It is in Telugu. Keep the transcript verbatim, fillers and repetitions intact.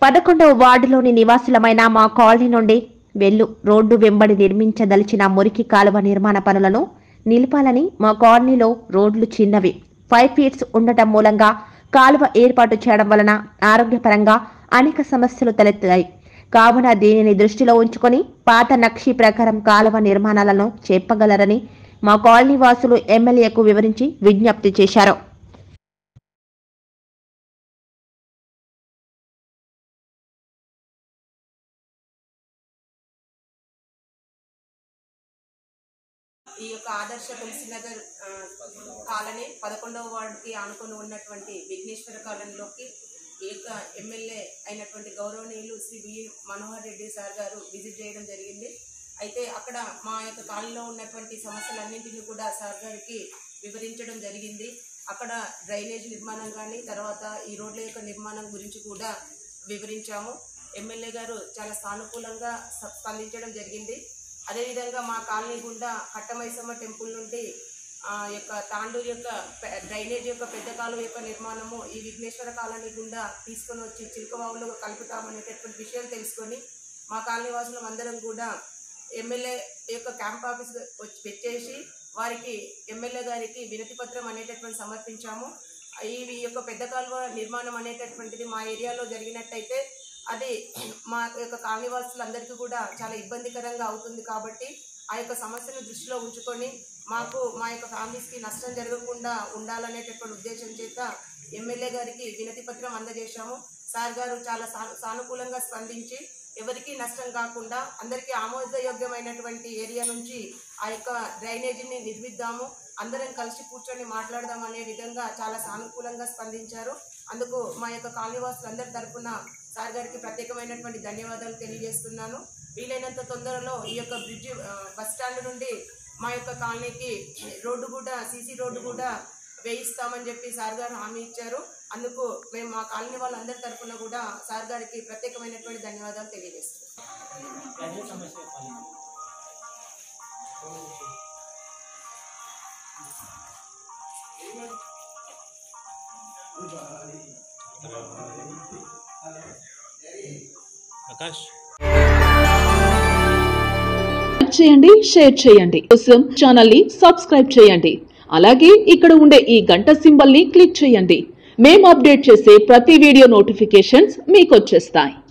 పదకొండవ వార్డులోని నివాసులమైన మా కాలనీ నుండి వెళ్ళు రోడ్డు వెంబడి నిర్మించదలిచిన మురికి కాలువ నిర్మాణ పనులను నిలిపాలని మా కాలనీలో రోడ్లు చిన్నవి ఫైవ్ ఫీట్స్ ఉండటం మూలంగా కాలువ ఏర్పాటు చేయడం వలన ఆరోగ్యపరంగా అనేక సమస్యలు తలెత్తాయి. కావున దీనిని దృష్టిలో ఉంచుకొని పాత నక్షి ప్రకారం కాలువ నిర్మాణాలను చెప్పగలరని మా కాలనీ వాసులు ఎమ్మెల్యేకు వివరించి విజ్ఞప్తి చేశారు. ఈ యొక్క ఆదర్శ తులసినగర్ కాలనీ పదకొండవ వార్డుకి ఆనుకొని ఉన్నటువంటి విఘ్నేశ్వర కాలనీలోకి ఈ యొక్క ఎమ్మెల్యే అయినటువంటి గౌరవనీయులు శ్రీ వి మనోహర్ రెడ్డి సార్ గారు విజిట్ చేయడం జరిగింది. అయితే అక్కడ మా యొక్క కాలనీలో ఉన్నటువంటి సమస్యలన్నింటినీ కూడా సార్ గారికి వివరించడం జరిగింది. అక్కడ డ్రైనేజ్ నిర్మాణం కానీ తర్వాత ఈ రోడ్ల యొక్క నిర్మాణం గురించి కూడా వివరించాము. ఎమ్మెల్యే గారు చాలా సానుకూలంగా స్పందించడం జరిగింది. అదేవిధంగా మా కాలనీ గుండా కట్టమైసమ్మ టెంపుల్ నుండి ఆ యొక్క తాండూరు యొక్క డ్రైనేజ్ యొక్క పెద్ద కాలువ యొక్క నిర్మాణము ఈ విఘ్నేశ్వర కాలనీ గుండా తీసుకొని వచ్చి చిలుకవావులో కలుపుతామనేటటువంటి విషయం తెలుసుకొని మా కాలనీ వాసులం అందరం కూడా ఎమ్మెల్యే యొక్క క్యాంప్ ఆఫీస్ వచ్చి పెట్టేసి వారికి ఎమ్మెల్యే గారికి వినతి పత్రం అనేటటువంటి సమర్పించాము. ఈ యొక్క పెద్ద కాలువ నిర్మాణం అనేటటువంటిది మా ఏరియాలో జరిగినట్టయితే అది మా యొక్క కాలనీవాసులందరికీ కూడా చాలా ఇబ్బందికరంగా అవుతుంది. కాబట్టి ఆ యొక్క సమస్యను దృష్టిలో ఉంచుకొని మాకు మా యొక్క ఫ్యామిలీస్కి నష్టం జరగకుండా ఉండాలనేటటువంటి ఉద్దేశం చేత ఎమ్మెల్యే గారికి వినతి పత్రం అందజేశాము. సార్ గారు చాలా సానుకూలంగా స్పందించి ఎవరికి నష్టం కాకుండా అందరికీ ఆమోదయోగ్యమైనటువంటి ఏరియా నుంచి ఆ యొక్క డ్రైనేజీని నిర్మిద్దాము, అందరం కలిసి కూర్చొని మాట్లాడదాం అనే విధంగా చాలా సానుకూలంగా స్పందించారు. అందుకు మా యొక్క కాలనీవాసులందరి తరఫున సార్ గారికి ప్రత్యేకమైనటువంటి ధన్యవాదాలు తెలియజేస్తున్నాను. వీలైనంత తొందరలో ఈ యొక్క బ్రిడ్జి బస్ స్టాండ్ నుండి మా యొక్క కాలనీకి రోడ్డు కూడా సీసీ రోడ్డు కూడా వేయిస్తామని చెప్పి సార్ గారు హామీ ఇచ్చారు. అందుకు మేము మా కాలనీ వాళ్ళందరి తరఫున కూడా సార్ గారికి ప్రత్యేకమైనటువంటి ధన్యవాదాలు తెలియజేస్తున్నాం. చేయండి, షేర్ చేయండి, కోసం ఛానల్ ని సబ్స్క్రైబ్ చేయండి. అలాగే ఇక్కడ ఉండే ఈ గంట సింబల్ ని క్లిక్ చేయండి. మేము అప్డేట్ చేసే ప్రతి వీడియో నోటిఫికేషన్స్ మీకు వచ్చేస్తాయి.